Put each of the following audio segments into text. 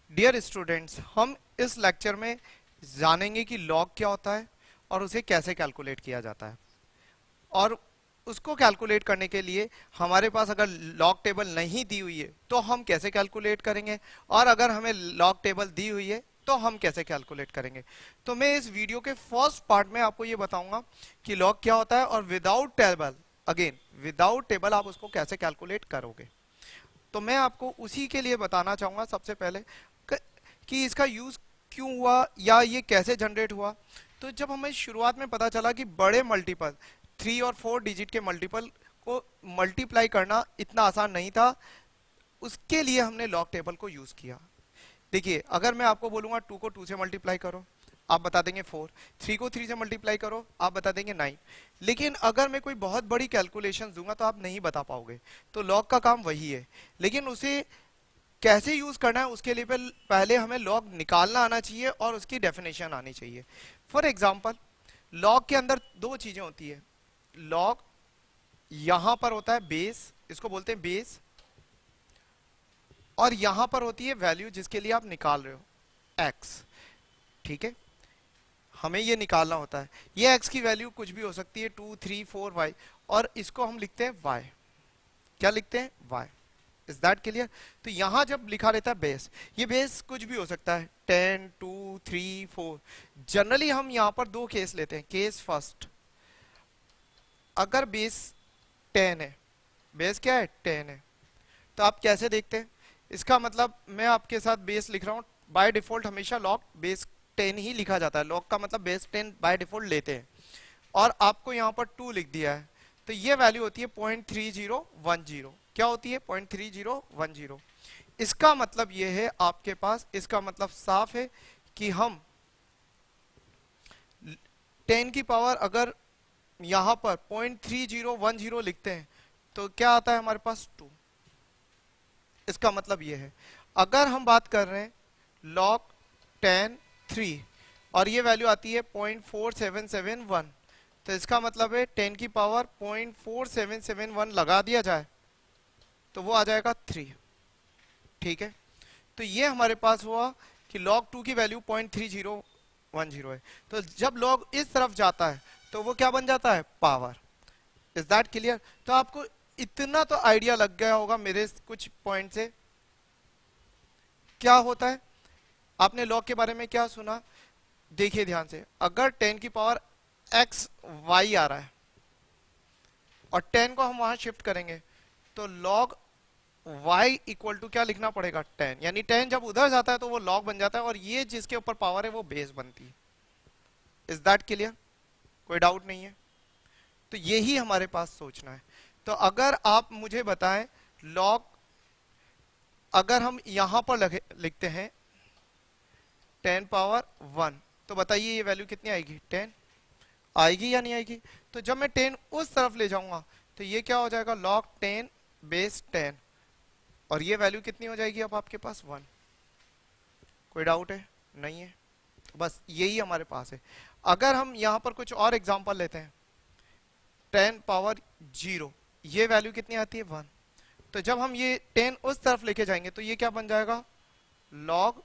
Dear students, हम इस lecture में जानेंगे कि लॉग क्या होता है और उसे कैसे कैलकुलेट किया जाता है। और उसको कैलकुलेट करने के लिए हमारे पास अगर लॉग टेबल नहीं दी हुई है तो हम कैसे कैलकुलेट करेंगे, और अगर हमें लॉग टेबल दी हुई है तो हम कैसे कैलकुलेट करेंगे। तो मैं इस वीडियो के फर्स्ट पार्ट में आपको ये बताऊंगा कि लॉग क्या होता है, और without table, again without table आप उसको कैसे कैलकुलेट करोगे। तो मैं आपको उसी के लिए बताना चाहूंगा सबसे पहले कि इसका यूज क्यों हुआ या ये कैसे जनरेट हुआ। तो जब हमें शुरुआत में पता चला कि बड़े मल्टीपल 3 और 4 डिजिट के मल्टीपल को मल्टीप्लाई करना इतना आसान नहीं था, उसके लिए हमने लॉग टेबल को यूज किया। देखिए, अगर मैं आपको बोलूंगा 2 को 2 से मल्टीप्लाई करो, आप बता देंगे 4, 3 को 3 से मल्टीप्लाई करो, आप बता देंगे 9। लेकिन अगर मैं कोई बहुत बड़ी कैलकुलेशन दूंगा तो आप नहीं बता पाओगे। तो लॉग का काम वही है, लेकिन उसे कैसे यूज करना है उसके लिए पहले हमें लॉग निकालना आना चाहिए और उसकी डेफिनेशन आनी चाहिए। फॉर एग्जाम्पल, लॉग के अंदर दो चीजें होती है। लॉग यहां पर होता है बेस, इसको बोलते हैं बेस, और यहां पर होती है वैल्यू जिसके लिए आप निकाल रहे हो एक्स। ठीक है, हमें ये निकालना होता है। ये एक्स की वैल्यू कुछ भी हो सकती है, 2, 3, 4, वाई, और इसको हम लिखते हैं वाई। क्या लिखते हैं? वाई। Is that clear? तो यहां जब लिखा रहता है बेस, ये बेस कुछ भी हो सकता है, 10, 2, 3, 4। जनरली हम यहां पर दो केस लेते हैं। केस फर्स्ट, अगर बेस 10 है, बेस क्या है? 10 है, तो आप कैसे देखते हैं? इसका मतलब मैं आपके साथ बेस लिख रहा हूं, बाय डिफॉल्ट हमेशा लॉग बेस 10 ही लिखा जाता है। लॉग का मतलब बेस 10 बाय डिफॉल्ट लेते हैं, और आपको यहां पर 2 लिख दिया है, तो ये वैल्यू होती है 0.3010। क्या होती है? 0.3010। इसका मतलब ये है आपके पास, इसका मतलब साफ है कि हम 10 की पावर अगर यहां पर 0.3010 लिखते हैं तो क्या आता है हमारे पास? 2। इसका मतलब ये है, अगर हम बात कर रहे हैं log 10 3 और ये वैल्यू आती है 0.4771, तो इसका मतलब है 10 की पावर 0.4771 लगा दिया जाए तो वो आ जाएगा 3। ठीक है, तो ये हमारे पास हुआ कि log 2 की वैल्यू 0.3010 है। तो जब log इस तरफ जाता है तो वो क्या बन जाता है? पावर। Is that clear? तो आपको इतना तो आइडिया लग गया होगा मेरे कुछ पॉइंट से क्या होता है। आपने लॉग के बारे में क्या सुना? देखिए ध्यान से, अगर 10 की पावर x y आ रहा है और 10 को हम वहां शिफ्ट करेंगे तो log y इक्वल टू क्या लिखना पड़ेगा? 10। यानी 10 जब उधर जाता है तो वो log बन जाता है, और ये जिसके ऊपर पावर है वो बेस बनती है। Is that clear? कोई डाउट नहीं है? तो यही हमारे पास सोचना है। तो अगर आप मुझे बताएं, log अगर हम यहां पर लिखते हैं 10 पावर 1, तो बताइए ये वैल्यू कितनी आएगी? 10 आएगी या नहीं आएगी? तो जब मैं 10 उस तरफ ले जाऊंगा तो ये क्या हो जाएगा? log 10 बेस 10, और ये वैल्यू कितनी हो जाएगी अब आपके पास? 1। कोई डाउट है? नहीं है? तो बस यही हमारे पास है। अगर हम यहां पर कुछ और एग्जांपल लेते हैं, 10 पावर 0, ये वैल्यू कितनी आती है? 1। तो जब हम ये 10 उस तरफ लेके जाएंगे तो ये क्या बन जाएगा? log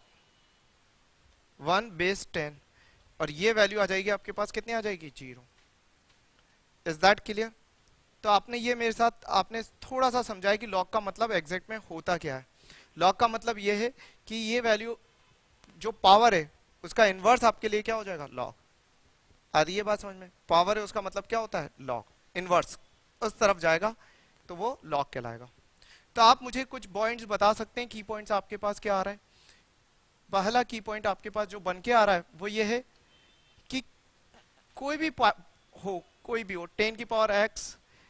1 बेस 10, और ये वैल्यू आ जाएगी आपके पास, कितनी आ जाएगी? 0। Is that clear? तो आपने ये मेरे साथ आपने थोड़ा सा समझाया कि लॉग का मतलब एग्जैक्ट में होता क्या है। लॉग का मतलब ये है कि ये वैल्यू जो पावर है उसका इनवर्स आपके लिए क्या हो जाएगा? लॉग। आ रही है बात समझ में? पावर है उसका मतलब क्या होता है? लॉग। इनवर्स उस तरफ जाएगा तो वो लॉग कहलाएगा। तो आप मुझे कुछ पॉइंट्स बता सकते हैं, की पॉइंट्स आपके पास क्या आ रहा है? पहला की पॉइंट आपके पास जो बन के आ रहा है वो ये है कि कोई भी कोई भी हो, 10 की पावर x,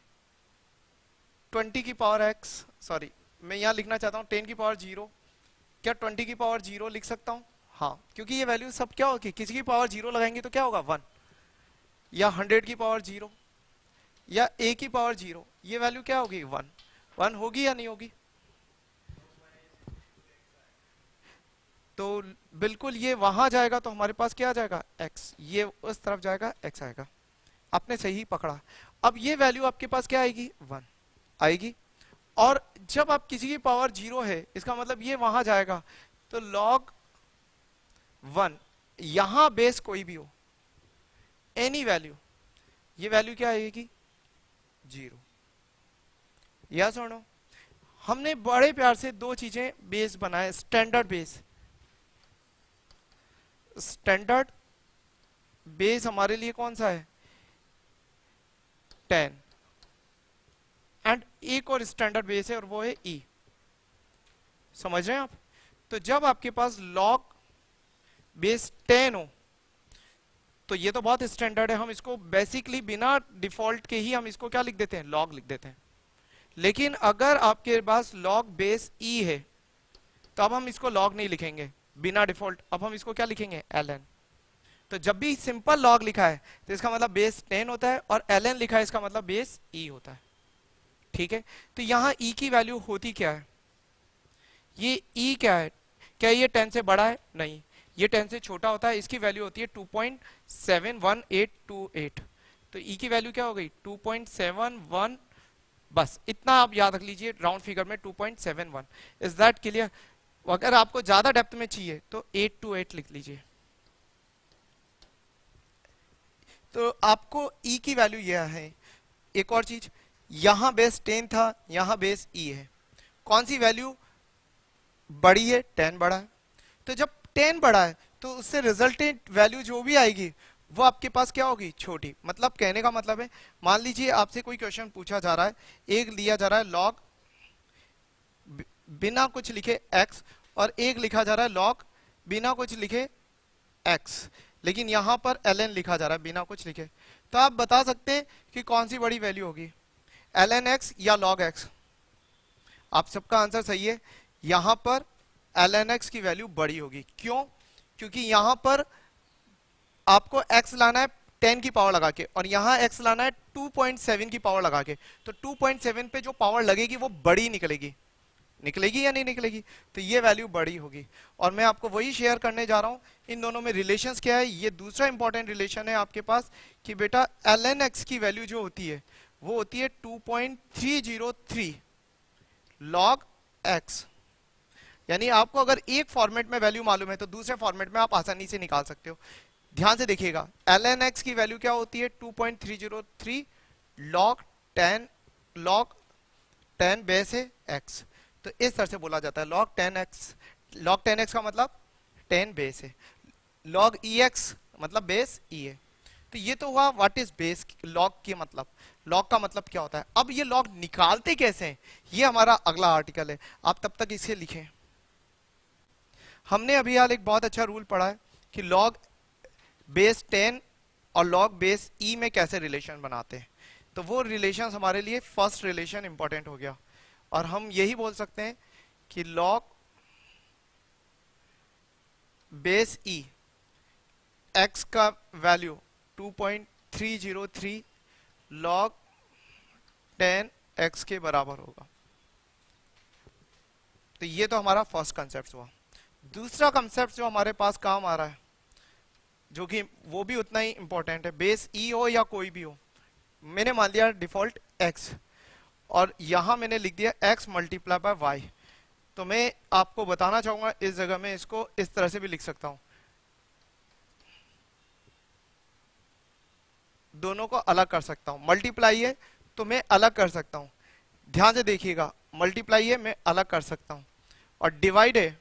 20 की पावर x, सॉरी मैं यहां लिखना चाहता हूं 10 की पावर 0, क्या 20 की पावर 0 लिख सकता हूं? हाँ, क्योंकि ये वैल्यू सब क्या होगी? किसी की पावर 0 लगाएंगे तो क्या होगा? 1। या 100 की पावर 0 या a की पावर 0, ये वैल्यू क्या होगी? 1। 1 होगी या नहीं होगी? तो बिल्कुल ये वहां जाएगा तो हमारे पास क्या आ जाएगा? x। ये उस तरफ जाएगा, x आएगा। आपने सही पकड़ा। अब ये वैल्यू आपके पास क्या आएगी? 1 आएगी। और जब आप किसी की पावर 0 है, इसका मतलब ये वहां जाएगा तो log 1 यहां बेस कोई भी हो, एनी वैल्यू, ये वैल्यू क्या आएगी 0। या सुनो, हमने बड़े प्यार से दो चीजें बेस बनाए, स्टैंडर्ड बेस। स्टैंडर्ड बेस हमारे लिए कौन सा है 10, एंड एक और स्टैंडर्ड बेस है और वो है ई। समझ रहे हैं आप? तो जब आपके पास लॉग बेस 10 हो तो ये तो बहुत स्टैंडर्ड है, हम इसको बेसिकली बिना डिफॉल्ट के ही हम इसको क्या लिख देते हैं, लॉग लिख देते हैं। लेकिन अगर आपके पास लॉग बेस ई है तो अब हम इसको लॉग नहीं लिखेंगे बिना डिफॉल्ट, अब हम इसको क्या लिखेंगे ln। तो जब भी सिंपल लॉग लिखा है तो इसका मतलब बेस 10 होता है, और ln लिखा है इसका मतलब बेस ई होता है। ठीक है, तो यहां ई की वैल्यू होती क्या है, ये ई क्या है, क्या ये 10 से बड़ा है, नहीं, ये 10 से छोटा होता है, इसकी वैल्यू होती है 2.71828। तो ई की वैल्यू क्या हो गई 2.71, बस इतना आप याद रख लीजिए राउंड फिगर में 2.71। Is that clear? अगर आपको ज्यादा डेप्थ में चाहिए तो 828 लिख लीजिए। तो आपको ई की वैल्यू यह है। एक और चीज, यहां बेस 10 था, यहां बेस ई है, कौन सी वैल्यू बड़ी है, 10 बड़ा है। तो जब 10 बड़ा है तो उससे रिजल्टेंट वैल्यू जो भी आएगी वो आपके पास क्या होगी, छोटी। मतलब कहने का मतलब है, मान लीजिए आपसे कोई क्वेश्चन पूछा जा रहा है, एक लिया जा रहा है लॉग बिना कुछ लिखे x, और एक लिखा जा रहा है लॉग बिना कुछ लिखे x, लेकिन यहां पर ln लिखा जा रहा है बिना कुछ लिखे। तो आप बता सकते हैं कि कौन सी बड़ी वैल्यू होगी, ln x या log x। आप सबका आंसर सही है, यहां पर ln x की वैल्यू बड़ी होगी। क्यों? क्योंकि यहां पर आपको x लाना है 10 की पावर लगा के, और यहां x लाना है 2.7 की पावर लगा के। तो 2.7 पे जो पावर लगेगी वो बड़ी निकलेगी, निकलेगी या नहीं निकलेगी, तो ये वैल्यू बड़ी होगी। और मैं आपको वही शेयर करने जा रहा हूं, इन दोनों में रिलेशंस क्या है। ये दूसरा इंपॉर्टेंट रिलेशन है आपके पास कि बेटा ln x की वैल्यू जो होती है वो होती है 2.303 log x। यानी आपको अगर एक फॉर्मेट में वैल्यू मालूम है तो दूसरे फॉर्मेट में आप आसानी से निकाल सकते हो। ध्यान से देखिएगा, ln x की वैल्यू क्या होती है 2.303 log 10 बेस है x। तो इस तरह से बोला जाता है log 10x। log 10x का मतलब 10 बेस है, log ex मतलब बेस e है। तो ये तो हुआ व्हाट इज बेस, log के मतलब, log का मतलब क्या होता है। अब ये log निकालते कैसे हैं, ये हमारा अगला आर्टिकल है, आप तब तक इसे लिखें। हमने अभी हाल एक बहुत अच्छा रूल पढ़ा है कि log बेस 10 और log बेस e में कैसे रिलेशन बनाते हैं। तो वो रिलेशन हमारे लिए फर्स्ट रिलेशन इंपॉर्टेंट हो गया, और हम यही बोल सकते हैं कि log बेस e x का वैल्यू 2.303 log 10 x के बराबर होगा। तो ये तो हमारा फर्स्ट कंसेप्ट हुआ। दूसरा कंसेप्ट जो हमारे पास काम आ रहा है, जो कि वो भी उतना ही इंपॉर्टेंट है, बेस ई हो या कोई भी हो, मैंने मान लिया डिफॉल्ट x, और यहां मैंने लिख दिया x मल्टीप्लाई बाय वाई। तो मैं आपको बताना चाहूंगा इस जगह में इसको इस तरह से भी लिख सकता हूं, दोनों को अलग कर सकता हूं। मल्टीप्लाई है तो मैं अलग कर सकता हूं, ध्यान से देखिएगा, मल्टीप्लाई है मैं अलग कर सकता हूं, और डिवाइड है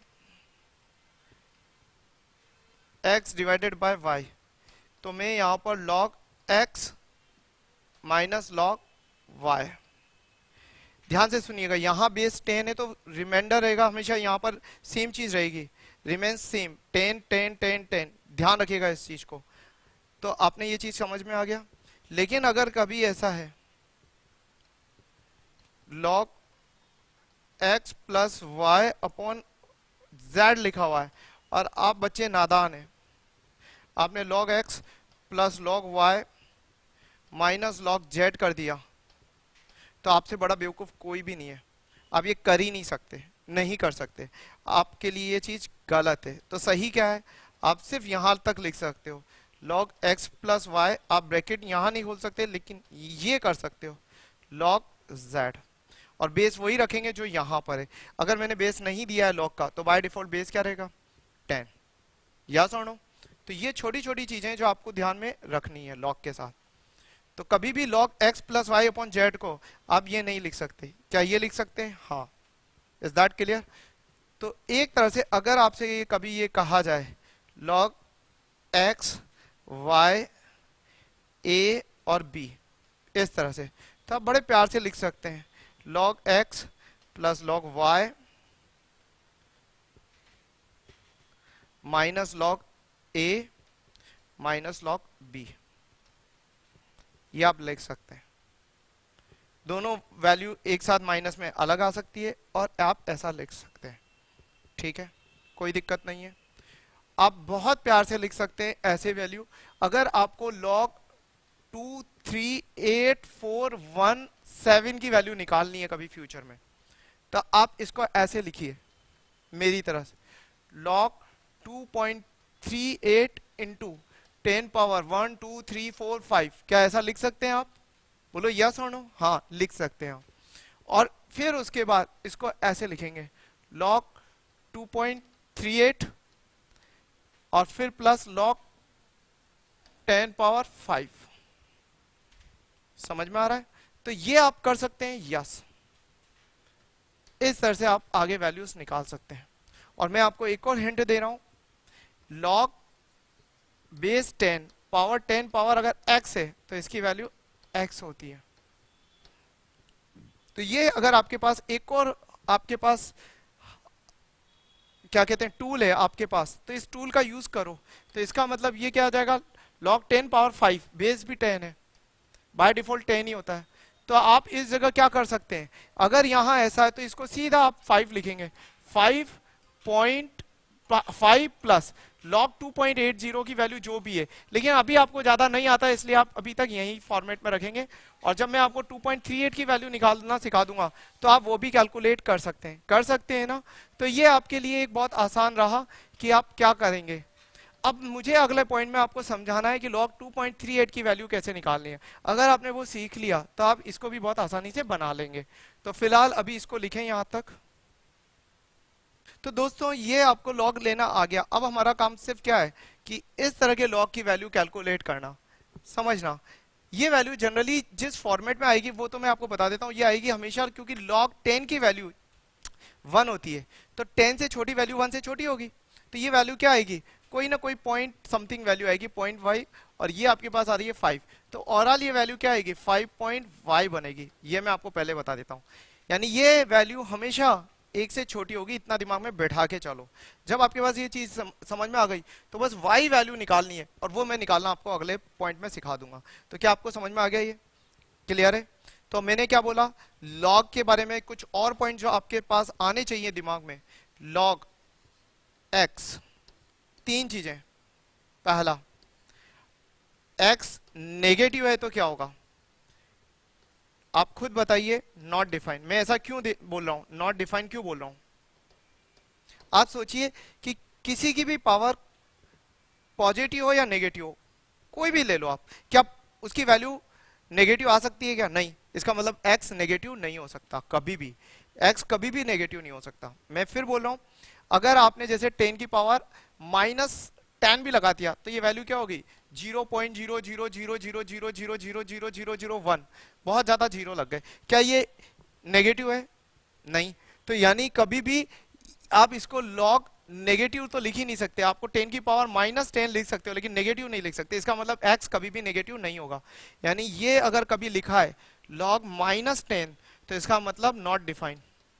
x डिवाइडेड बाय y। तो मैं यहां पर log x minus log y। ध्यान से सुनिएगा, यहां बेस 10 है तो रिमाइंडर रहेगा हमेशा यहां पर सेम चीज रहेगी, रिमेन्स सेम 10 10 10 10। ध्यान रखिएगा इस चीज को। तो आपने ये चीज समझ में आ गया। लेकिन अगर कभी ऐसा है log x plus Y upon z लिखा हुआ है, और आप बच्चे नादान हैं, आपने log x plus log y minus log z कर दिया, तो आपसे बड़ा बेवकूफ कोई भी नहीं है। आप ये कर ही नहीं सकते, नहीं कर सकते, आपके लिए ये चीज गलत है। तो सही क्या है, आप सिर्फ यहां तक लिख सकते हो log x प्लस वाई, आप ब्रैकेट यहां नहीं खोल सकते, लेकिन ये कर सकते हो log z। और बेस वही रखेंगे जो यहां पर है। अगर मैंने बेस नहीं दिया है लॉग का तो बाय डिफॉल्ट बेस क्या रहेगा 10। यस और नो? तो ये छोटी छोटी चीजें जो आपको ध्यान में रखनी है लॉग के साथ। तो कभी भी log x plus Y upon Z को आप ये नहीं लिख सकते। क्या ये लिख सकते हैं? हाँ। Is that clear? तो एक तरह से अगर आपसे ये कभी ये कहा जाए log x y a और b इस तरह से, तो आप बड़े प्यार से लिख सकते हैं log x plus log y minus log a minus log b, ये आप लिख सकते हैं। दोनों वैल्यू एक साथ माइनस में अलग आ सकती है और आप ऐसा लिख सकते हैं। ठीक है, कोई दिक्कत नहीं है। आप बहुत प्यार से लिख सकते हैं ऐसे वैल्यू। अगर आपको log 2 3 8 4 1 7 की वैल्यू निकालनी है कभी फ्यूचर में, तो आप इसको ऐसे लिखिए मेरी तरह से, log 2.38 इंटू 10 पावर 1 2 3 4 5। क्या ऐसा लिख सकते हैं आप? बोलो यस और नो? हाँ लिख सकते हैं। और फिर उसके बाद इसको ऐसे लिखेंगे log 2.38 और फिर प्लस log 10 पावर 5। समझ में आ रहा है? तो ये आप कर सकते हैं यस। इस तरह से आप आगे वैल्यूज निकाल सकते हैं। और मैं आपको एक और हिंट दे रहा हूं, log बेस 10 पावर अगर x है तो इसकी वैल्यू x होती है। तो ये अगर आपके पास एक और आपके पास क्या कहते हैं टूल है आपके पास, तो इस टूल का यूज करो। तो इसका मतलब ये क्या आ जाएगा, log 10 पावर 5, बेस भी 10 है, बाय डिफॉल्ट 10 ही होता है। तो आप इस जगह क्या कर सकते हैं, अगर यहां ऐसा है तो इसको सीधा आप 5 लिखेंगे, 5.5 प्लस log 2.80 की वैल्यू जो भी है। लेकिन अभी आपको ज्यादा नहीं आता है इसलिए आप अभी तक यही फॉर्मेट में रखेंगे। और जब मैं आपको 2.38 की वैल्यू निकालना सिखा दूंगा तो आप वो भी कैलकुलेट कर सकते हैं ना। तो ये आपके लिए एक बहुत आसान रहा कि आप क्या करेंगे। अब मुझे अगले पॉइंट में आपको समझाना है कि log 2.38 की वैल्यू कैसे निकालनी है। अगर आपने वो सीख लिया तो आप इसको भी बहुत आसानी से बना लेंगे। तो फिलहाल अभी इसको लिखें यहां तक। तो दोस्तों ये आपको लॉग लेना आ गया। अब हमारा काम सिर्फ क्या है कि इस तरह के लॉग की वैल्यू कैलकुलेट करना, समझना। ये वैल्यू जनरली जिस फॉर्मेट में आएगी वो तो मैं आपको बता देता हूं, ये आएगी हमेशा, क्योंकि log 10 की वैल्यू 1 होती है तो 10 से छोटी वैल्यू 1 से छोटी होगी। तो ये वैल्यू क्या आएगी, कोई ना कोई पॉइंट समथिंग वैल्यू आएगी, 0.y, और ये आपके पास आ रही है 5। तो ओवरऑल ये वैल्यू क्या आएगी, 5.y बनेगी। ये मैं आपको पहले बता देता हूं। यानी ये वैल्यू हमेशा 1 से छोटी होगी, इतना दिमाग में बैठा के चलो। जब आपके पास ये चीज समझ में आ गई तो बस y वैल्यू निकालनी है, और वो मैं निकालना आपको अगले पॉइंट में सिखा दूंगा। तो क्या आपको समझ में आ गया, ये क्लियर है? तो मैंने क्या बोला, लॉग के बारे में कुछ और पॉइंट जो आपके पास आने चाहिए दिमाग में। log x, 3 चीजें। पहला, x नेगेटिव है तो क्या होगा, आप खुद बताइए, नॉट डिफाइन। मैं ऐसा क्यों बोल रहा हूं, नॉट डिफाइन क्यों बोल रहा हूं? आप सोचिए कि किसी की भी पावर पॉजिटिव हो या नेगेटिव हो, कोई भी ले लो आप, क्या उसकी वैल्यू नेगेटिव आ सकती है क्या? नहीं। इसका मतलब x नेगेटिव नहीं हो सकता कभी भी, x कभी भी नेगेटिव नहीं हो सकता। मैं फिर बोल रहा हूं, अगर आपने जैसे 10 की पावर -10 भी लगा दिया तो ये वैल्यू क्या होगी, 0.00000000001। बहुत ज्यादा जीरो लग गए, क्या ये नेगेटिव है? नहीं। तो यानी कभी भी आप इसको log नेगेटिव तो लिख ही नहीं सकते। आपको 10 की पावर -10 लिख सकते हो, लेकिन नेगेटिव नहीं लिख सकते। इसका मतलब x कभी भी नेगेटिव नहीं होगा। यानी ये अगर कभी लिखा है log -10 तो इसका मतलब नॉट डिफाइंड।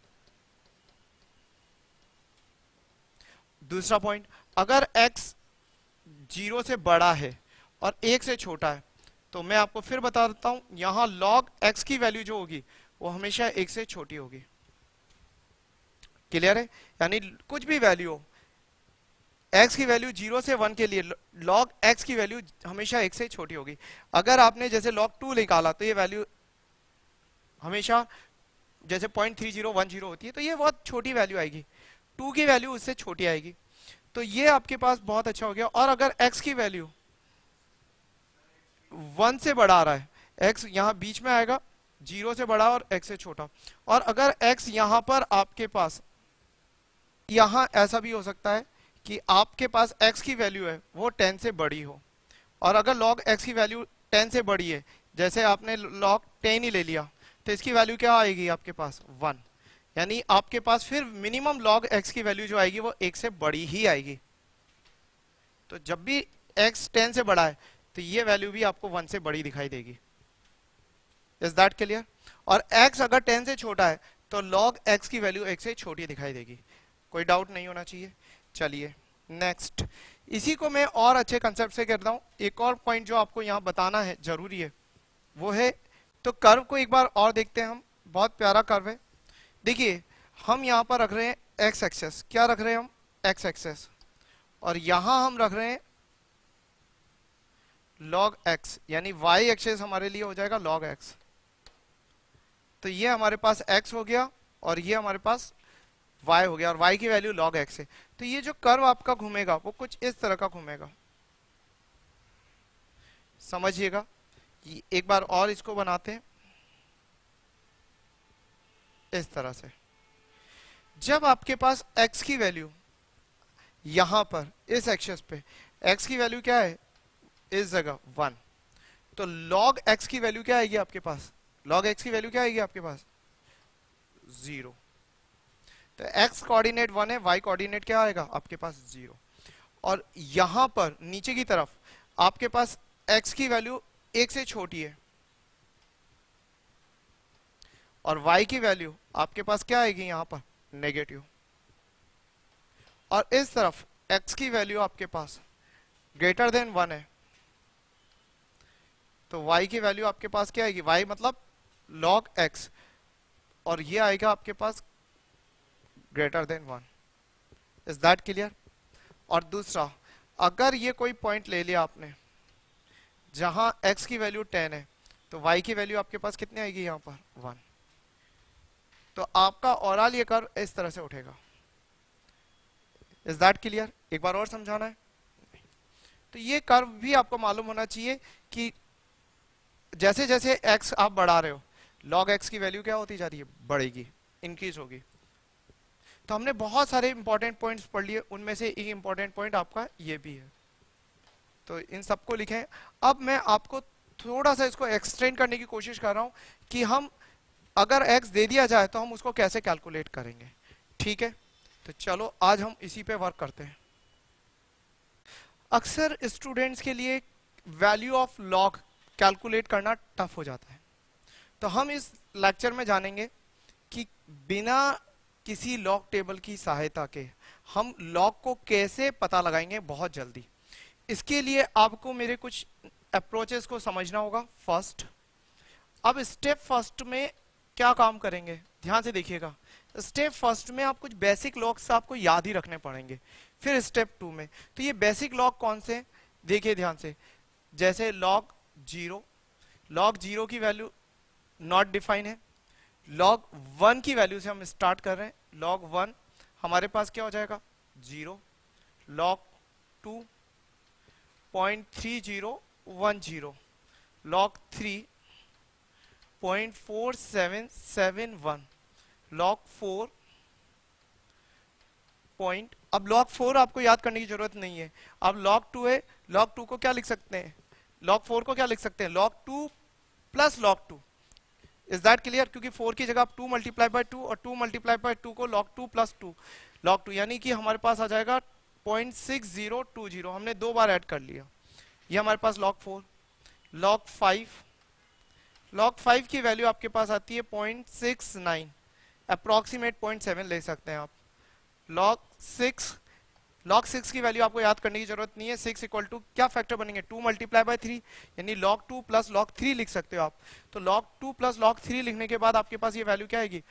दूसरा पॉइंट, अगर x 0 से बड़ा है और 1 से छोटा है तो मैं आपको फिर बता देता हूं, यहां log x की वैल्यू जो होगी वो हमेशा 1 से छोटी होगी। क्लियर है? यानी कुछ भी वैल्यू हो, x की वैल्यू 0 से 1 के लिए log x की वैल्यू हमेशा 1 से छोटी होगी। अगर आपने जैसे log 2 निकाला तो ये वैल्यू हमेशा जैसे 0.3010 होती है तो ये बहुत छोटी वैल्यू आएगी, 2 की वैल्यू उससे छोटी आएगी। तो ये आपके पास बहुत अच्छा हो गया। और अगर x की वैल्यू 1 से बड़ा आ रहा है, x यहां बीच में आएगा 0 से बड़ा और x से छोटा। और अगर x यहां पर आपके पास, यहां ऐसा भी हो सकता है कि आपके पास x की वैल्यू है वो 10 से बड़ी हो, और अगर log x की वैल्यू 10 से बड़ी है, जैसे आपने log 10 ही ले लिया, तो इसकी वैल्यू क्या आएगी आपके पास 1, यानी आपके पास फिर मिनिमम log x की वैल्यू जो आएगी वो 1 से बड़ी ही आएगी। तो जब भी x 10 से बड़ा है तो ये वैल्यू भी आपको 1 से बड़ी दिखाई देगी। Is that clear? और x अगर 10 से छोटा है तो log x की वैल्यू 1 से छोटी दिखाई देगी। कोई डाउट नहीं होना चाहिए। चलिए नेक्स्ट, इसी को मैं और अच्छे कंसेप्ट से करता हूं। एक और पॉइंट जो आपको यहां बताना है जरूरी है वो है, तो कर्व को एक बार और देखते हैं हम। बहुत प्यारा कर्व है। देखिए हम यहां पर रख रहे हैं x एक्सेस, क्या रख रहे हैं हम x एक्सेस, और यहां हम रख रहे हैं log x, यानी y एक्सेस हमारे लिए हो जाएगा log x। तो ये हमारे पास x हो गया और ये हमारे पास y हो गया, और y की वैल्यू log x है। तो ये जो कर्व आपका घूमेगा वो कुछ इस तरह का घूमेगा, समझिएगा। एक बार और इसको बनाते हैं इस तरह से। जब आपके पास x की वैल्यू यहां पर इस एक्सेस पे x की वैल्यू क्या है इस जगह 1, तो log x की वैल्यू क्या आएगी आपके पास, log x की वैल्यू क्या आएगी आपके पास 0। तो x कोऑर्डिनेट 1 है, y कोऑर्डिनेट क्या आएगा आपके पास 0। और यहां पर नीचे की तरफ आपके पास x की वैल्यू 1 से छोटी है, और y की वैल्यू आपके पास क्या आएगी यहां पर नेगेटिव। और इस तरफ x की वैल्यू आपके पास ग्रेटर देन 1 है, तो y की वैल्यू आपके पास क्या आएगी, y मतलब log x, और ये आएगा आपके पास greater than 1। Is that clear? और दूसरा, अगर ये कोई पॉइंट ले लिया आपने जहां x की वैल्यू 10 है, तो y की वैल्यू आपके पास कितनी आएगी यहां पर 1। तो आपका ओवरऑल ये कर्व इस तरह से उठेगा। Is that clear? एक बार और समझाना है। तो ये कर्व भी आपको मालूम होना चाहिए कि जैसे जैसे x आप बढ़ा रहे हो, log x की वैल्यू क्या होती जा रही है, बढ़ेगी, इंक्रीज होगी। तो हमने बहुत सारे इंपॉर्टेंट पॉइंट्स पढ़ लिए, उनमें से एक इंपॉर्टेंट पॉइंट आपका ये भी है, तो इन सबको लिखें। अब मैं आपको थोड़ा सा इसको एक्सटेंड करने की कोशिश कर रहा हूं कि हम अगर x दे दिया जाए तो हम उसको कैसे कैलकुलेट करेंगे। ठीक है, तो चलो आज हम इसी पे वर्क करते हैं। अक्सर स्टूडेंट्स के लिए वैल्यू ऑफ लॉग कैलकुलेट करना टफ हो जाता है, तो हम इस लेक्चर में जानेंगे कि बिना किसी लॉग टेबल की सहायता के हम लॉग को कैसे पता लगाएंगे बहुत जल्दी। इसके लिए आपको मेरे कुछ अप्रोचेस को समझना होगा। फर्स्ट, अब स्टेप फर्स्ट में क्या काम करेंगे, ध्यान से देखिएगा। स्टेप फर्स्ट में आप कुछ बेसिक लॉग्स आपको याद ही रखने पड़ेंगे। फिर स्टेप 2 में, तो ये बेसिक लॉग कौन से, देखिए ध्यान से। जैसे log 0 की वैल्यू नॉट डिफाइन है। log 1 की वैल्यू से हम स्टार्ट कर रहे हैं। log 1 हमारे पास क्या हो जाएगा 0, log 2 0.3010, log 3 0.4771, log 4 पॉइंट। अब log 4 आपको याद करने की जरूरत नहीं है। अब log 2 है, log 2 को क्या लिख सकते हैं, log 4 को क्या लिख सकते हैं, log 2 plus log 2। Is that clear? क्योंकि 4 की जगह आप 2 मल्टीप्लाई बाय 2 और 2 मल्टीप्लाई बाय 2 को log 2 प्लस 2 log 2, यानी कि हमारे पास आ जाएगा 0.6020। हमने 2 बार ऐड कर लिया। ये हमारे पास log 4। log 5 की वैल्यू आपके पास आती है 0.69, अप्रोक्सीमेट 0.7 ले सकते हैं आप। log 6 की वैल्यू आपको याद करने की जरूरत नहीं है। 6 इक्वल टू क्या फैक्टर बनेंगे 2 मल्टीप्लाई बाय 3, यानी log 2 प्लस log 3 लिख सकते हो आप। तो log 2 प्लस log 3 लिखने के बाद आपके पास ये वैल्यू क्या आएगी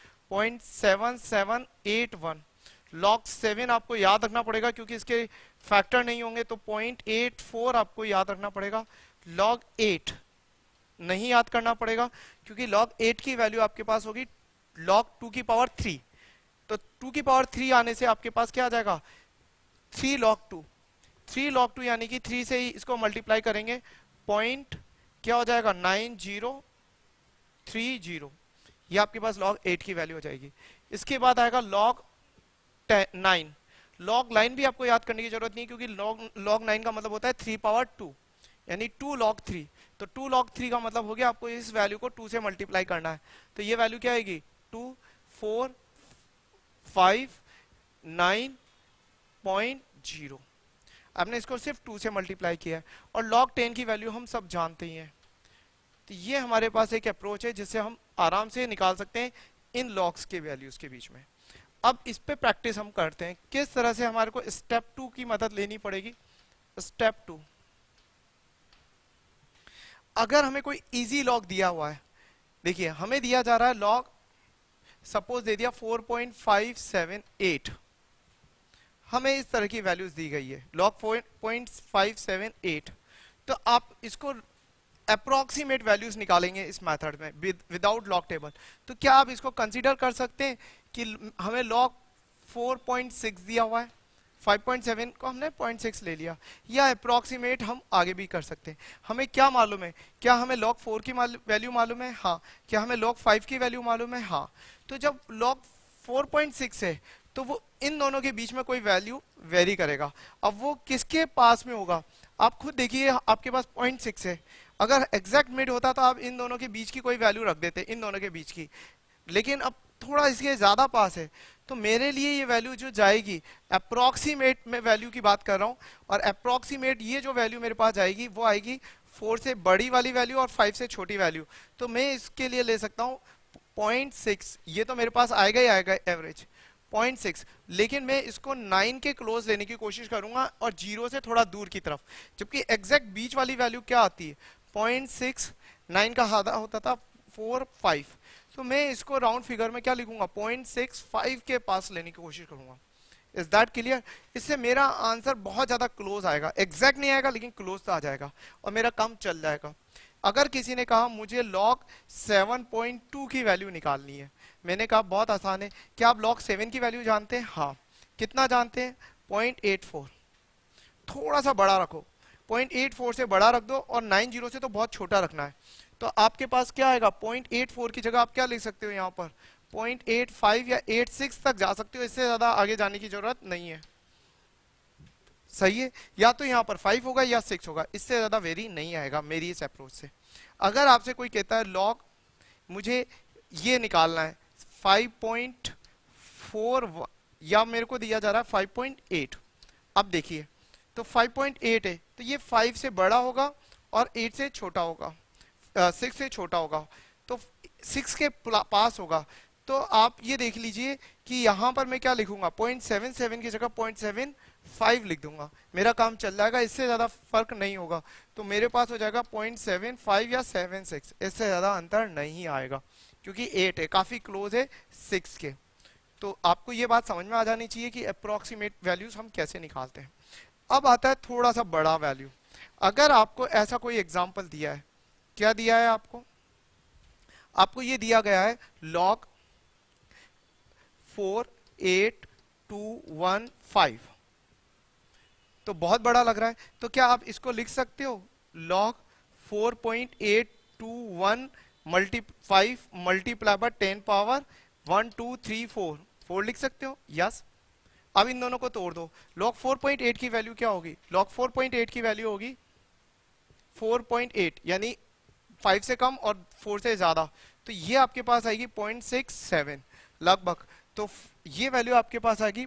0.7781। log 7 आपको याद रखना पड़ेगा क्योंकि इसके फैक्टर नहीं होंगे, तो 0.84 आपको याद रखना पड़ेगा। log 8 नहीं याद करना पड़ेगा क्योंकि log 8 की वैल्यू आपके पास होगी log 2 की पावर 3, तो 2 की पावर 3 आने से आपके पास क्या आ जाएगा 3 log 2, यानी कि 3 से ही इसको मल्टीप्लाई करेंगे, पॉइंट क्या हो जाएगा 90 30, ये आपके पास log 8 की वैल्यू हो जाएगी। इसके बाद आएगा log 9। log 9 भी आपको याद करने की जरूरत नहीं, क्योंकि log 9 का मतलब होता है 3 पावर 2, यानी 2 log 3। तो 2 log 3 का मतलब हो गया आपको इस वैल्यू को 2 से मल्टीप्लाई करना है। तो ये वैल्यू क्या आएगी, 2 4 5 9.0। आपने इसको सिर्फ 2 से मल्टीप्लाई किया है, और log 10 की वैल्यू हम सब जानते ही हैं। तो ये हमारे पास एक अप्रोच है जिससे हम आराम से निकाल सकते हैं इन लॉग्स के वैल्यूज के बीच में। अब इस पे प्रैक्टिस हम करते हैं किस तरह से हमारे को स्टेप 2 की मदद लेनी पड़ेगी। स्टेप 2, अगर हमें कोई इजी लॉग दिया हुआ है, देखिए हमें दिया जा रहा है लॉग, सपोज दे दिया 4.578, हमें इस तरह की वैल्यूज दी गई है log 4.578। तो आप इसको अप्रोक्सीमेट वैल्यूज निकालेंगे इस मेथड में विदाउट लॉग टेबल। तो क्या आप इसको कंसीडर कर सकते हैं कि हमें log 4.6 दिया हुआ है, 5.7 को हमने 0.6 ले लिया, या अप्रोक्सीमेट हम आगे भी कर सकते हैं। हमें क्या मालूम है, क्या हमें log 4 की वैल्यू मालूम है, हाँ। क्या हमें log 5 की वैल्यू मालूम है, हाँ। तो जब log 4.6 है तो वो इन दोनों के बीच में कोई वैल्यू वेरी करेगा। अब वो किसके पास में होगा, आप खुद देखिए, आपके पास 0.6 है, अगर एग्जैक्ट मिड होता तो आप इन दोनों के बीच की कोई वैल्यू रख देते, इन दोनों के बीच की, लेकिन अब थोड़ा इसके ज्यादा पास है, तो मेरे लिए ये वैल्यू जो जाएगी, अप्रोक्सीमेट में वैल्यू की बात कर रहा हूं, और अप्रोक्सीमेट ये जो वैल्यू मेरे पास जाएगी वो आएगी 4 से बड़ी वाली वैल्यू और 5 से छोटी वैल्यू। तो मैं इसके लिए ले सकता हूं 0.6, ये तो मेरे पास आएगा ही आएगा एवरेज 0.6, लेकिन मैं इसको 9 के क्लोज लेने की कोशिश करूंगा और 0 से थोड़ा दूर की तरफ, जबकि एग्जैक्ट बीच वाली वैल्यू क्या आती है 0.6, 9 का आधा होता था 4 5। तो मैं इसको राउंड फिगर में क्या लिखूंगा 0.65 के पास लेने की कोशिश करूंगा। Is that clear? इससे मेरा आंसर बहुत ज्यादा क्लोज आएगा, एग्जैक्ट नहीं आएगा लेकिन क्लोज तो आ जाएगा और मेरा काम चल जाएगा। अगर किसी ने कहा मुझे log 7.2 की वैल्यू निकालनी है, मैंने कहा बहुत आसान है, क्या आप log 7 की वैल्यू जानते हैं? हाँ। कितना जानते हैं? 0.84। थोड़ा सा बड़ा रखो, 0.84 से बड़ा रख दो, और 90 से तो बहुत छोटा रखना है। तो आपके पास क्या आएगा 0.84 की जगह आप क्या लिख सकते हो यहाँ पर 0.85 या 86 तक जा सकते हो, इससे ज्यादा आगे जाने की जरूरत नहीं है। सही है, या तो यहाँ पर 5 होगा या 6 होगा, इससे ज्यादा वेरी नहीं आएगा मेरी इस अप्रोच से। अगर आपसे कोई कहता है log मुझे ये निकालना है 5.4, या मेरे को दिया जा रहा है 5.8, अब देखिए तो 5.8 है तो ये 5 से बड़ा होगा और 8 से छोटा होगा, 6 से छोटा होगा, तो 6 के पास होगा। तो आप ये देख लीजिए कि यहाँ पर मैं क्या लिखूंगा 0.77 की जगह 0.75 लिख दूंगा, मेरा काम चल जाएगा, इससे ज्यादा फर्क नहीं होगा। तो मेरे पास हो जाएगा 0.75 या 76, इससे ज्यादा अंतर नहीं आएगा, क्योंकि 8 है, काफी क्लोज है 6 के। तो आपको ये बात समझ में आ जानी चाहिए कि अप्रोक्सीमेट वैल्यूज हम कैसे निकालते हैं। अब आता है थोड़ा सा बड़ा वैल्यू। अगर आपको ऐसा कोई एग्जाम्पल दिया है, क्या दिया है आपको? आपको ये दिया गया है log 48215, तो बहुत बड़ा लग रहा है, तो क्या आप इसको लिख सकते हो log 4.821 5 मल्टीप्लाई बाय 10 पावर 1 2 3 4 4 लिख सकते हो? यस। अब इन दोनों को तोड़ दो, log 4.8 की वैल्यू क्या होगी? log 4.8 की वैल्यू होगी 4.8, यानी 5 से कम और 4 से ज्यादा, तो ये आपके पास आएगी 0.67 लगभग। तो ये वैल्यू आपके पास आएगी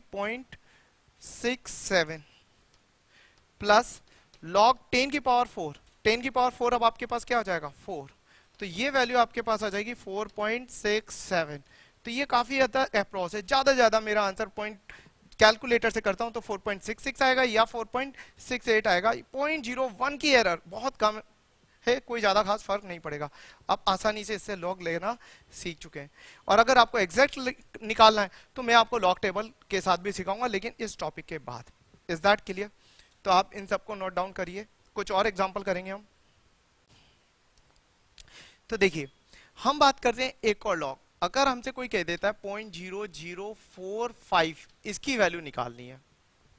0.67 प्लस log 10 की पावर 4, 10 की पावर 4 अब आपके पास क्या हो जाएगा 4, तो ये वैल्यू आपके पास आ जाएगी 4.67। तो ये काफी अप्रोच है, ज्यादा मेरा आंसर पॉइंट कैलकुलेटर से करता हूं तो 4.66 आएगा या 4.68 आएगा। 0.01 की एरर बहुत कम है, कोई ज्यादा खास फर्क नहीं पड़ेगा, आप आसानी से इससे लॉग लेना सीख चुके हैं। और अगर आपको एग्जैक्ट निकालना है तो मैं आपको लॉग टेबल के साथ भी सिखाऊंगा, लेकिन इस टॉपिक के बाद। Is that clear? तो आप इन सबको नोट डाउन करिए, कुछ और एग्जांपल करेंगे हम। तो देखिए हम बात करते हैं एक और लॉग। अगर हमसे कोई कह देता है 0.0045 इसकी वैल्यू निकालनी है,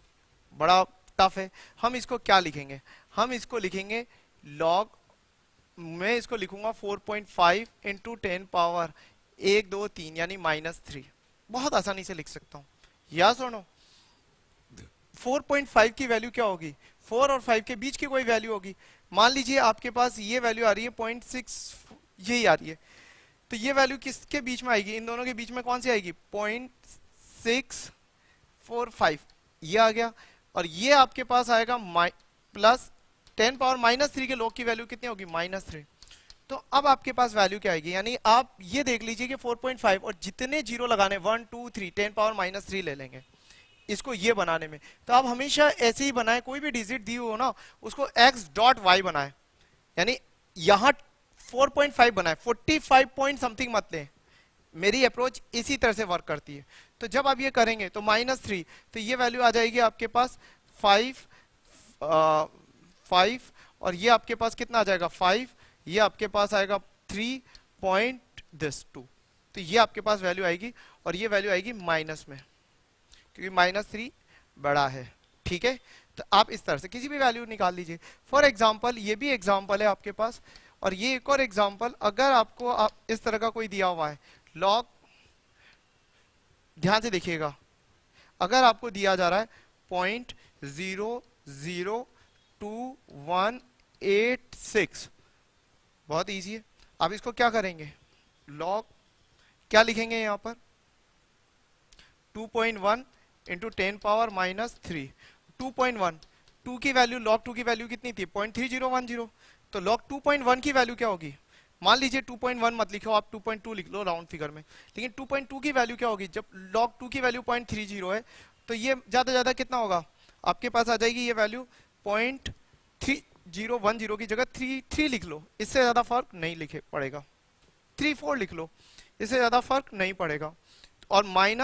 बड़ा टफ है, हम इसको क्या लिखेंगे? हम इसको लिखेंगे log मैं इसको लिखूंगा 4.5 इंटू 10 पावर 1 2 3 यानी -3। बहुत आसानी से लिख सकता हूँ, या सुनो 4.5 की वैल्यू क्या होगी, 4 और 5 के बीच की कोई वैल्यू होगी। मान लीजिए आपके पास ये वैल्यू आ रही है 0.6, यही आ रही है, तो ये वैल्यू किसके बीच में आएगी, इन दोनों के बीच में कौन सी आएगी, 0.645, ये आ गया। और ये आपके पास आएगा प्लस 10 पावर -3 के लॉग की वैल्यू कितनी होगी, -3। तो अब आपके पास वैल्यू क्या आएगी, यानी आप ये देख लीजिए कि 4.5 और जितने जीरो लगाने 1 2 3 10 पावर -3 ले लेंगे इसको ये बनाने में। तो आप हमेशा ऐसे ही बनाए, कोई भी डिजिट दी हो ना उसको x डॉट y बनाए, यानी यहां 4.5 बनाए, 45 पॉइंट समथिंग मत लें। मेरी अप्रोच इसी तरह से वर्क करती है। तो जब आप ये करेंगे तो -3, तो ये वैल्यू आ जाएगी आपके पास 5 और ये आपके पास कितना आ जाएगा 5, ये आपके पास आएगा 3.2। तो ये आपके पास वैल्यू आएगी और ये वैल्यू आएगी माइनस में, क्योंकि -3 बड़ा है। ठीक है, तो आप इस तरह से किसी भी वैल्यू निकाल लीजिए। फॉर एग्जांपल ये भी एग्जांपल है आपके पास, और ये एक और एग्जांपल, अगर आपको इस तरह का कोई दिया हुआ है लॉग, ध्यान से देखिएगा, अगर आपको दिया जा रहा है 0.002186, बहुत इजी है। आप इसको क्या करेंगे, लॉग क्या लिखेंगे यहां पर 2.1 इंटू 10 पावर -3। 2.1, 2 की वैल्यू, log 2 की वैल्यू कितनी थी 0.3010, तो log 2.1 की वैल्यू क्या होगी, मान लीजिए 2.1 मत लिखो, आप 2.2 लिख लो राउंड फिगर में, लेकिन 2.2 की वैल्यू क्या होगी, जब log 2 की वैल्यू 0.30 है तो ये ज्यादा ज्यादा कितना होगा, आपके पास आ जाएगी ये वैल्यू 0.3010 की जगह 3 लिख लो, इससे ज्यादा फर्क नहीं लिखे पड़ेगा, 3 4 लिख लो, इससे ज्यादा फर्क नहीं पड़ेगा। और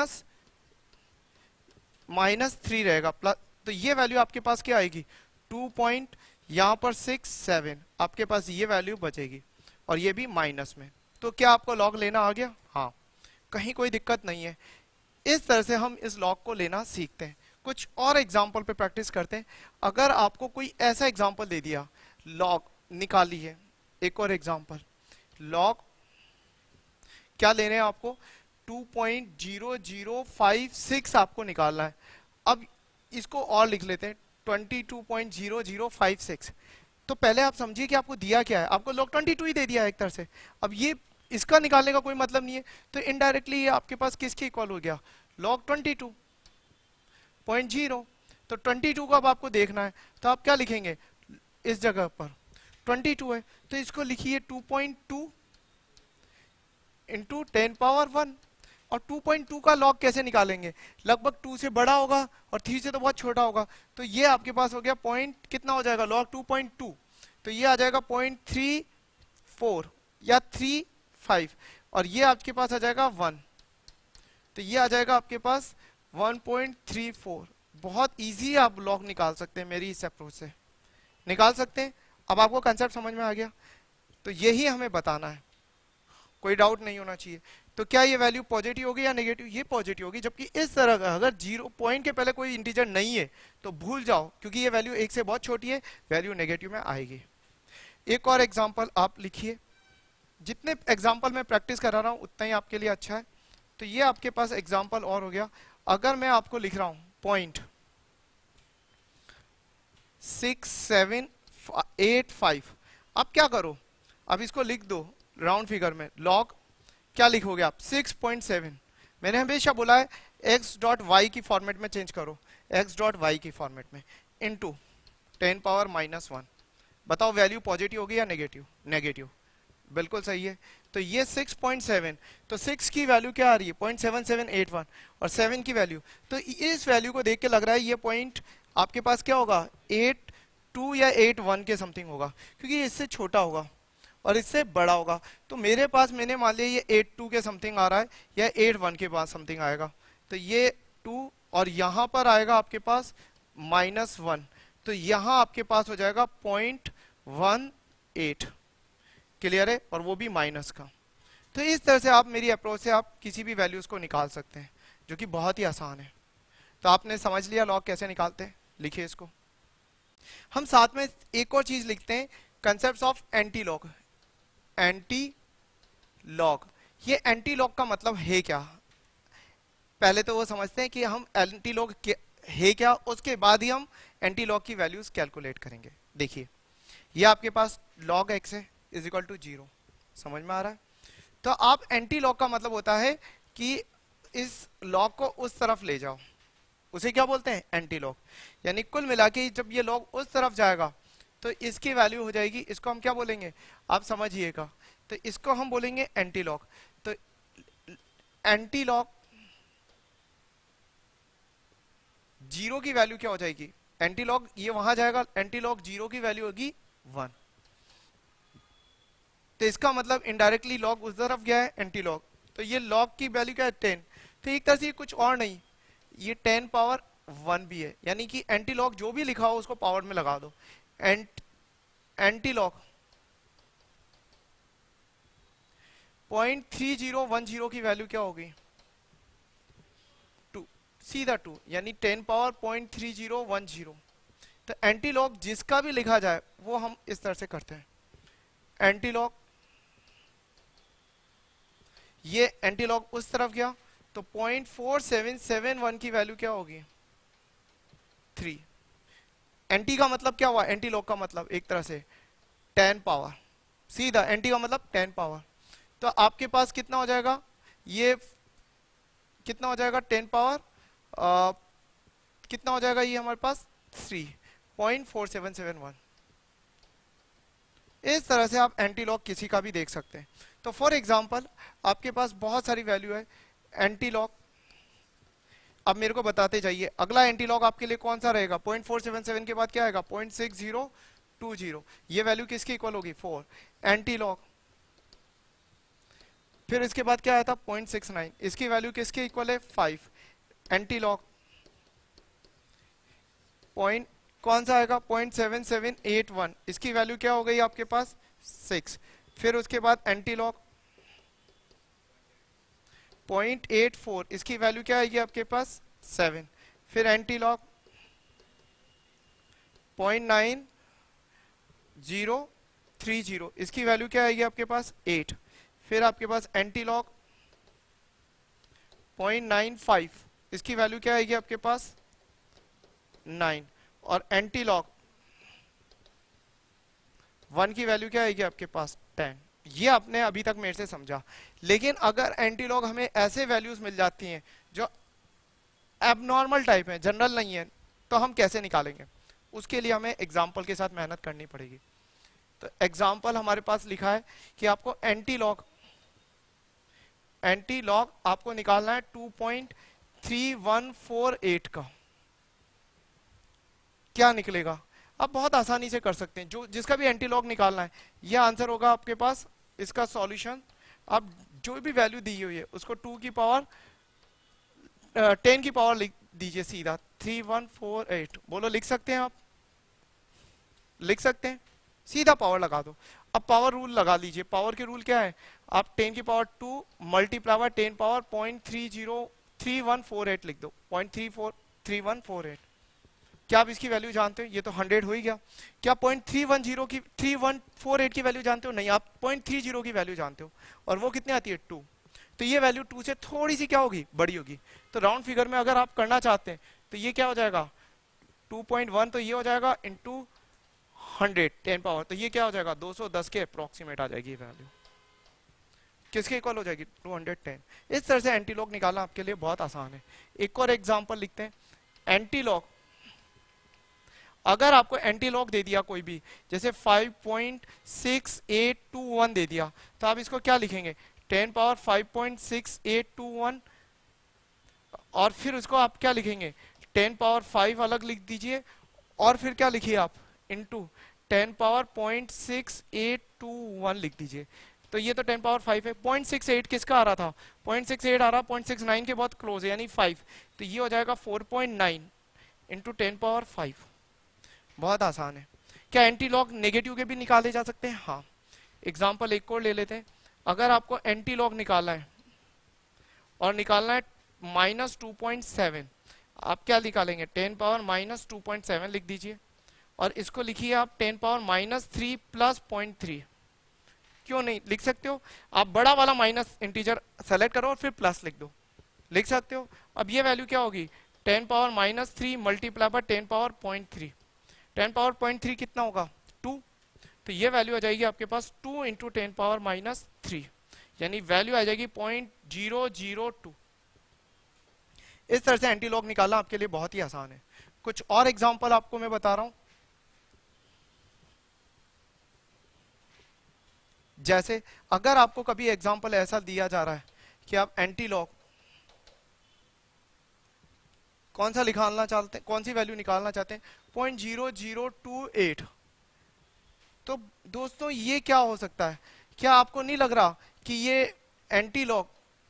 -3 रहेगा प्लस, तो ये वैल्यू आपके पास क्या आएगी 2.67, आपके पास ये वैल्यू बचेगी और ये भी माइनस में। तो क्या आपको लॉग लेना आ गया, हाँ, कहीं कोई दिक्कत नहीं है। इस तरह से हम इस लॉग को लेना सीखते हैं। कुछ और एग्जाम्पल पे प्रैक्टिस करते हैं। अगर आपको कोई ऐसा एग्जाम्पल दे दिया, लॉग निकालिए, एक और एग्जाम्पल, लॉग क्या ले रहे हैं आपको 2.0056 आपको निकालना है। अब इसको और लिख लेते हैं 22.0056। तो पहले आप समझिए कि आपको दिया क्या है, आपको log 22 ही दे दिया है एक तरह से। अब ये इसका निकालने का कोई मतलब नहीं है, तो इनडायरेक्टली ये आपके पास किसके इक्वल हो गया, log 22.0। तो 22 को अब आपको देखना है, तो आप क्या लिखेंगे, इस जगह पर 22 है तो इसको लिखिए 2.2 इंटू 10 पावर 1। और 2.2 का लॉग कैसे निकालेंगे, लगभग 2 से बड़ा होगा और 3 से तो बहुत छोटा होगा, तो ये आपके पास हो गया पॉइंट, कितना हो जाएगा लॉग 2.2, तो ये आ जाएगा 0.34 या 35, और ये आपके पास आ जाएगा 1, तो ये आ जाएगा आपके पास 1.34। बहुत इजी आप लॉग निकाल सकते हैं, मेरी इस अप्रोच से निकाल सकते हैं। अब आपको कंसेप्ट समझ में आ गया, तो यही हमें बताना है, कोई डाउट नहीं होना चाहिए। तो क्या ये वैल्यू पॉजिटिव होगी या नेगेटिव, ये पॉजिटिव होगी, जबकि इस तरह का अगर 0 पॉइंट के पहले कोई इंटीजर नहीं है तो भूल जाओ, क्योंकि ये वैल्यू 1 से बहुत छोटी है, वैल्यू नेगेटिव में आएगी। एक और एग्जांपल आप लिखिए, जितने एग्जांपल मैं प्रैक्टिस करा रहा हूं उतना ही आपके लिए अच्छा है। तो ये आपके पास एग्जांपल और हो गया। अगर मैं आपको लिख रहा हूं 0.6785, अब क्या करो, अब इसको लिख दो राउंड फिगर में, लॉग क्या लिखोगे आप 6.7। मैंने हमेशा बोला है x डॉट वाई की फॉर्मेट में चेंज करो, x डॉट वाई की फॉर्मेट में, इनटू 10 पावर -1। बताओ वैल्यू पॉजिटिव होगी या नेगेटिव, नेगेटिव, बिल्कुल सही है। तो ये 6.7, तो 6 की वैल्यू क्या आ रही है 0.7781 और 7 की वैल्यू, तो इस वैल्यू को देख के लग रहा है ये पॉइंट आपके पास क्या होगा 82 या 81 के समथिंग होगा, क्योंकि ये इससे छोटा होगा और इससे बड़ा होगा। तो मेरे पास, मैंने मान लिया ये 82 के समथिंग आ रहा है या 81 के पास समथिंग आएगा, तो ये 2 और यहां पर आएगा आपके पास -1, तो यहां आपके पास हो जाएगा 0.18। क्लियर है, और वो भी माइनस का। तो इस तरह से आप मेरी अप्रोच से आप किसी भी वैल्यूज को निकाल सकते हैं, जो कि बहुत ही आसान है। तो आपने समझ लिया लॉग कैसे निकालते हैं, लिखिए इसको। हम साथ में एक और चीज लिखते हैं, concept of anti log. Anti log. ये एंटी लॉग का मतलब है क्या, पहले तो वो समझते हैं कि हम एंटी लॉग है क्या, उसके बाद ही हम एंटी लॉग की वैल्यूज कैलकुलेट करेंगे। देखिए ये आपके पास log x है इज इक्वल टू 0, समझ में आ रहा है। तो आप एंटी लॉग का मतलब होता है कि इस लॉग को उस तरफ ले जाओ, उसे क्या बोलते हैं, एंटी लॉग। यानी कुल मिला के जब ये लॉग उस तरफ जाएगा तो इसकी वैल्यू हो जाएगी, इसको हम क्या बोलेंगे, आप समझिएगा, तो इसको हम बोलेंगे एंटी लॉग। तो एंटी लॉग 0 की वैल्यू क्या हो जाएगी, एंटी लॉग ये वहां जाएगा, एंटी लॉग 0 की वैल्यू होगी 1। तो इसका मतलब इनडायरेक्टली लॉग उस तरफ गया है एंटी लॉग, तो ये लॉग की वैल्यू क्या है 10। तो एक तरह से ये कुछ और नहीं, ये 10 पावर 1 भी है, यानी कि एंटी लॉग जो भी लिखा हो उसको पावर में लगा दो। एंटी लॉग 0.3010 की वैल्यू क्या होगी, 2, सीधा 2, यानी 10 पावर 0.3010। तो एंटी लॉग जिसका भी लिखा जाए वो हम इस तरह से करते हैं। एंटी लॉग, ये एंटी लॉग उस तरफ गया तो 0.4771 की वैल्यू क्या होगी, 3। एंटी का मतलब क्या हुआ, एंटी लॉग का मतलब एक तरह से 10 पावर, सीधा एंटी का मतलब 10 पावर। तो आपके पास कितना हो जाएगा, ये कितना हो जाएगा 10 पावर कितना हो जाएगा, ये हमारे पास 3.4771। इस तरह से आप एंटी लॉग किसी का भी देख सकते हैं। तो फॉर एग्जांपल आपके पास बहुत सारी वैल्यू है एंटी लॉग, अब मेरे को बताते जाइए अगला एंटी लॉग आपके लिए कौन सा रहेगा, 0.477 के बाद क्या आएगा 0.6020, ये वैल्यू किसकी इक्वल होगी 4 एंटी लॉग। फिर इसके बाद क्या आया था 0.69, इसकी वैल्यू किसके इक्वल है 5 एंटी लॉग। पॉइंट कौन सा आएगा 0.7781, इसकी वैल्यू क्या हो गई आपके पास 6। फिर उसके बाद एंटी लॉग 0.84, इसकी वैल्यू क्या आएगी आपके पास 7। फिर एंटी लॉग 0.9030, इसकी वैल्यू क्या आएगी आपके पास 8। फिर आपके पास एंटी लॉग 0.95, इसकी वैल्यू क्या आएगी आपके पास 9। और एंटी लॉग 1 की वैल्यू क्या आएगी आपके पास 10। ये आपने अभी तक मेरे से समझा। लेकिन अगर एंटी लॉग हमें ऐसे वैल्यूज मिल जाती हैं जो एबनॉर्मल टाइप है, जनरल नहीं है, तो हम कैसे निकालेंगे, उसके लिए हमें एग्जाम्पल के साथ मेहनत करनी पड़ेगी। तो एग्जाम्पल हमारे पास लिखा है कि आपको एंटी लॉग आपको निकालना है 2.3148 का, क्या निकलेगा, आप बहुत आसानी से कर सकते हैं, जो जिसका भी एंटी लॉग निकालना है ये आंसर होगा आपके पास। इसका सॉल्यूशन आप जो भी वैल्यू दी हुई है उसको 2 की पावर 10 की पावर लिख दीजिए सीधा 3148। बोलो लिख सकते हैं आप, लिख सकते हैं, सीधा पावर लगा दो। अब पावर रूल लगा लीजिए, पावर के रूल क्या है, आप 10 की पावर 2 मल्टीप्लाई बाय 10 पावर 0.303148 लिख दो, 0.3148। क्या आप इसकी वैल्यू जानते हो, ये तो 100 हो ही गया। क्या 0.3148 की वैल्यू जानते हो, नहीं, आप 0.30 की वैल्यू जानते हो, और वो कितनी आती है 2। तो ये वैल्यू 2 से थोड़ी सी क्या होगी, बड़ी होगी। तो राउंड फिगर में अगर आप करना चाहते हैं तो ये क्या हो जाएगा 2.1, तो ये हो जाएगा इंटू 100 10 पावर, तो ये क्या हो जाएगा 210 के अप्रोक्सीमेट आ जाएगी वैल्यू, किसके इक्वल हो जाएगी 210। इस तरह से एंटी लॉग निकालना आपके लिए बहुत आसान है। एक और एग्जांपल लिखते हैं, एंटी लॉग, अगर आपको एंटी लॉग दे दिया कोई भी, जैसे 5.6821 दे दिया, तो आप इसको क्या लिखेंगे 10 पावर 5.6821, और फिर उसको आप क्या लिखेंगे 10 पावर 5 अलग लिख दीजिए, और फिर क्या लिखिए आप इंटू 10 पावर 0.6821 लिख दीजिए। तो ये तो 10 पावर 5 है, 0.68 किसका आ रहा था 0.68 आ रहा, 0.69 के बहुत क्लोज है यानी 5, तो ये हो जाएगा 4.9 इंटू 10 पावर 5। बहुत आसान है। क्या एंटी लॉग नेगेटिव के भी निकाले जा सकते हैं, हाँ। एग्जाम्पल एक और ले लेते हैं, अगर आपको एंटी लॉग निकालना है और निकालना है -2.7, आप क्या निकालेंगे 10 पावर -2.7 लिख दीजिए, और इसको लिखिए आप 10 पावर -3 प्लस 0.3, क्यों नहीं लिख सकते हो? आप बड़ा वाला माइनस इंटीजर सेलेक्ट करो और फिर प्लस लिख दो, लिख सकते हो। अब ये वैल्यू क्या होगी? 10 power minus 3 multiply by 10 power 0.3। 10 power 0.3 कितना होगा? 2। तो ये वैल्यू आ जाएगी आपके पास 2 इंटू 10 पावर माइनस 3, यानी वैल्यू आ जाएगी 0.002। इस तरह से एंटी लॉग निकालना आपके लिए बहुत ही आसान है। कुछ और एग्जांपल आपको मैं बता रहा हूं। जैसे अगर आपको कभी एग्जांपल ऐसा दिया जा रहा है कि आप एंटी लॉग कौन सा निकालना चाहते हैं, कौन सी वैल्यू निकालना चाहते हैं, 0.0028, तो दोस्तों ये क्या हो सकता है? क्या आपको नहीं लग रहा कि ये एंटी लॉग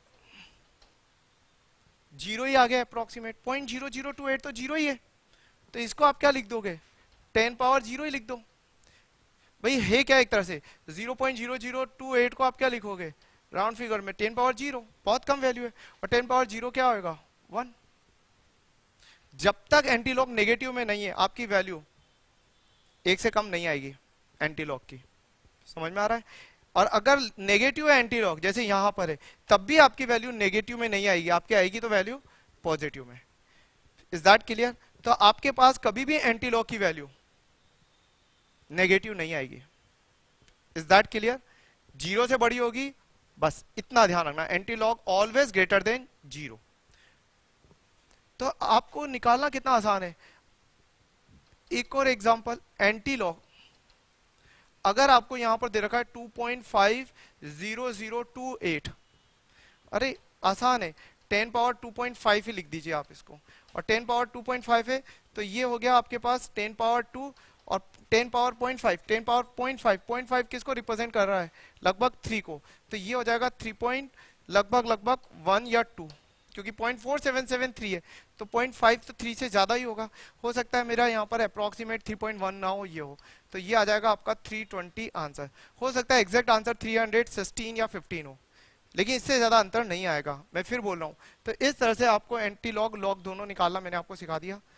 जीरो ही आ गया अप्रोक्सीमेट? 0.0028 तो जीरो ही है, तो इसको आप क्या लिख दोगे? 10 पावर जीरो ही लिख दो भाई, है क्या एक तरह से 0.0028 को आप क्या लिखोगे राउंड फिगर में? 10 पावर जीरो, बहुत कम वैल्यू है, और 10 पावर जीरो क्या होगा? 1। जब तक एंटी लॉग नेगेटिव में नहीं है आपकी वैल्यू 1 से कम नहीं आएगी एंटी लॉग की। समझ में आ रहा है? और अगर नेगेटिव है एंटी लॉग, जैसे यहां पर है, तब भी आपकी वैल्यू नेगेटिव में नहीं आएगी, आपकी आएगी तो वैल्यू पॉजिटिव में। Is that clear? तो आपके पास कभी भी एंटी लॉग की वैल्यू नेगेटिव नहीं आएगी। Is that clear? जीरो से बड़ी होगी, बस इतना ध्यान रखना, anti log always greater than zero. तो आपको निकालना कितना आसान है। एक और एग्जांपल, एंटी लॉग अगर आपको यहां पर दे रखा है 2.50028, अरे आसान है, 10 पावर 2.5 ही लिख दीजिए आप इसको, और 10 पावर 2.5 है तो ये हो गया आपके पास 10 पावर 2 और 10 पावर 0.5, 10 पावर 0.5 किसको रिप्रेजेंट कर रहा है? लगभग 3 को, तो ये हो जाएगा 3 लगभग 1 या 2, क्योंकि 0.4773 है, तो 0.5 तो 3 से ज्यादा ही होगा। हो सकता है मेरा यहाँ पर अप्रोक्सीमेट 3.1 ना हो, ये हो, तो ये आ जाएगा आपका 320 आंसर। हो सकता है एग्जैक्ट आंसर 316 या 15 हो, लेकिन इससे ज्यादा अंतर नहीं आएगा, मैं फिर बोल रहा हूँ। तो इस तरह से आपको एंटी लॉग लॉग दोनों निकालना मैंने आपको सिखा दिया।